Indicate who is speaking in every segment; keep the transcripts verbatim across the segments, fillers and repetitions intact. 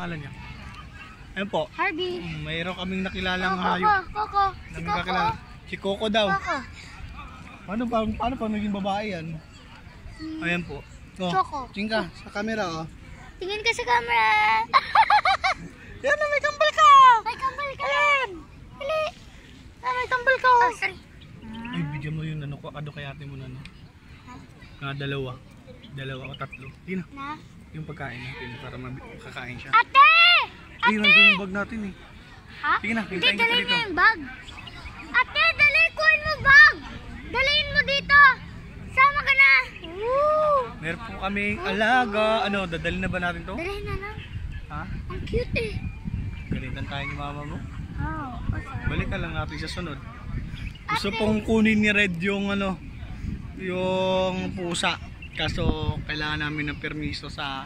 Speaker 1: Alam niya. Ayun po.
Speaker 2: Harvey.
Speaker 1: Mm, mayroon kaming nakilalang
Speaker 2: oh,
Speaker 1: hayop.
Speaker 2: Coco, Coco. Si Coco.
Speaker 1: Kakilala. Si Coco daw.
Speaker 2: Coco.
Speaker 1: Paano pa, paano pa naging babae yan? Hmm. Ayan po. Oh,
Speaker 2: Choco.
Speaker 1: Tingka sa camera oh.
Speaker 2: Tingin ka sa camera.
Speaker 1: Yan na, may kambal ka.
Speaker 2: May kambal ka. Ayan. Hali. Ah, may kambal ka. Oh, sorry.
Speaker 1: Ay, bigyan mo yung ano, ano kaya ate mo na no? Nga dalawa. Dalawa o tatlo. Di na.
Speaker 2: Na?
Speaker 1: Yung pagkain natin para makakain siya.
Speaker 2: Ate!
Speaker 1: Ay, nandun yung bag natin eh.
Speaker 2: Ha?
Speaker 1: Sige na,
Speaker 2: hindi,
Speaker 1: hintayin kita
Speaker 2: dalhin
Speaker 1: dito.
Speaker 2: mo yung bag. Ate, dali, kuhin mo bag. Dalhin mo dito. Sama ka na. Woo!
Speaker 1: Meron po kaming alaga. Ano, dadalhin na ba natin to?
Speaker 2: Dalhin na lang.
Speaker 1: Ha?
Speaker 2: Ang cute eh.
Speaker 1: Galitan tayo ni mama mo.
Speaker 2: Oh,
Speaker 1: Balik ka lang natin sa sunod. Gusto pong kunin ni Red yung ano, yung pusa. Kaso kailangan namin ng permiso sa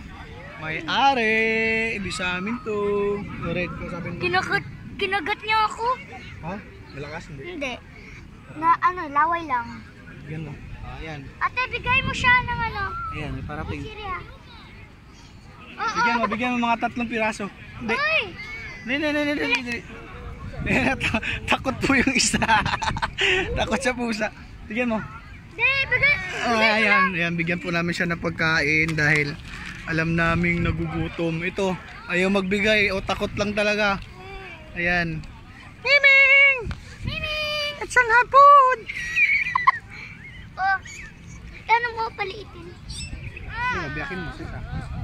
Speaker 1: may-ari. Hindi sa amin to. Red, kung sabi mo.
Speaker 2: Kinagat, kinagat niya ako.
Speaker 1: Ha? Malakas hindi?
Speaker 2: Hindi. Na ano, laway lang.
Speaker 1: Yan o. Ayan.
Speaker 2: Ate, bigay mo siya ng ano.
Speaker 1: Ayan, may parating.
Speaker 2: Siria. Oh,
Speaker 1: Bigyan
Speaker 2: oh.
Speaker 1: mo, bigyan mo mga tatlong piraso. Hindi.
Speaker 2: Ay!
Speaker 1: Hindi, hindi, hindi, hindi, hindi. Takot po yung isa. Takot sa pusa. Bigyan mo.
Speaker 2: Hindi, bigay.
Speaker 1: Oh, ayan, ayan, bigyan po namin siya ng pagkain dahil alam naming nagugutom. Ito, ayaw magbigay o takot lang talaga. Ayan. Miming!
Speaker 2: Miming!
Speaker 1: It's an hapon!
Speaker 2: Oh, ano mo paliitin?
Speaker 1: Sige, biyakin mo siya.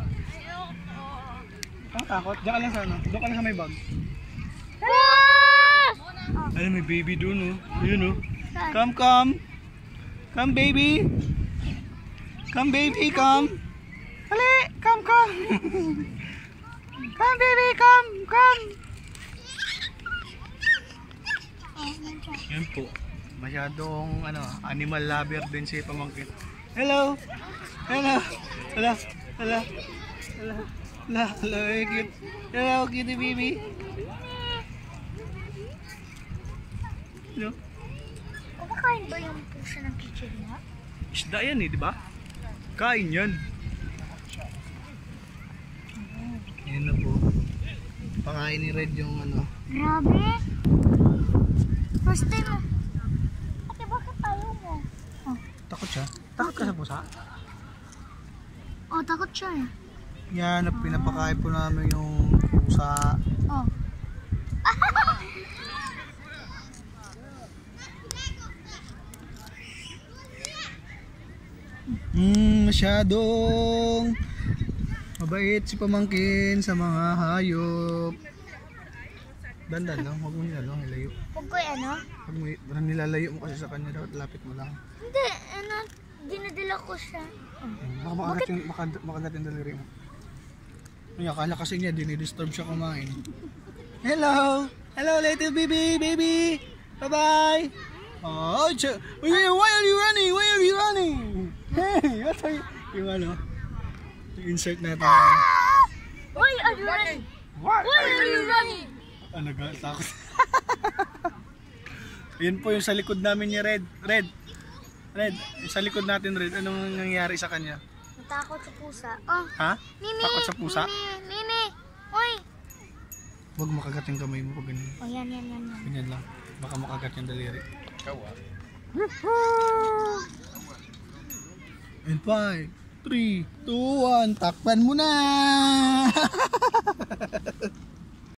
Speaker 1: Ang takot. Diyan ka lang sa ano. Doon ka lang sa may bag.
Speaker 2: Wow!
Speaker 1: Ay, may baby doon oh. Ayun oh. Come, come. Come baby. Come baby, come. Hali, come, come. Come baby, come, come. Yan po. Masyadong ano, animal lover din si pamangkin. Hello. Hello. Hello. Hello. Hello. Hello. Hello. Cute. Hello, cutie baby. Hello.
Speaker 2: Kumakain ba yung pusa ng kitchen niya?
Speaker 1: Isda yan eh, di ba? Kain yan. Yan na po. Pakain ni Red yung ano.
Speaker 2: Grabe. First time mo. Ate, bakit ayaw mo? Oh,
Speaker 1: Takot siya? Takot ka sa pusa?
Speaker 2: oh takot siya eh.
Speaker 1: Yan, pinapakain po namin yung pusa.
Speaker 2: Oh.
Speaker 1: Hmm, masyadong mabait si pamangkin sa mga hayop. Dandan lang, huwag mo nilalayo, nilayo.
Speaker 2: Huwag ko ano?
Speaker 1: Huwag mo nilalayo mo kasi sa kanya, dapat lapit mo lang.
Speaker 2: Hindi, ano, dinadala ko siya.
Speaker 1: Baka makagat yung, makagat, makagat yung daliri mo. Ay, akala kasi niya, dinidisturb siya kumain. Hello! Hello little baby, baby! Bye-bye! Oh, why are you running? Why are you running? Hey, what are you... Yung ano, yung insert natin.
Speaker 2: Why are you running?
Speaker 1: What?
Speaker 2: Why are you running?
Speaker 1: Ano ga, takot. Yun po yung sa likod namin ni Red. Red. Red, yung sa likod natin Red, anong nangyayari sa kanya?
Speaker 2: Natakot sa pusa. Oh,
Speaker 1: Ha?
Speaker 2: Mimi!
Speaker 1: Takot sa pusa?
Speaker 2: Mimi! Mimi! Uy!
Speaker 1: Huwag makagat yung kamay mo pag ganyan.
Speaker 2: Oh, yan, yan, yan, yan.
Speaker 1: Ganyan lang. Baka makagat yung daliri. In five, three, two, one, takpan mo na!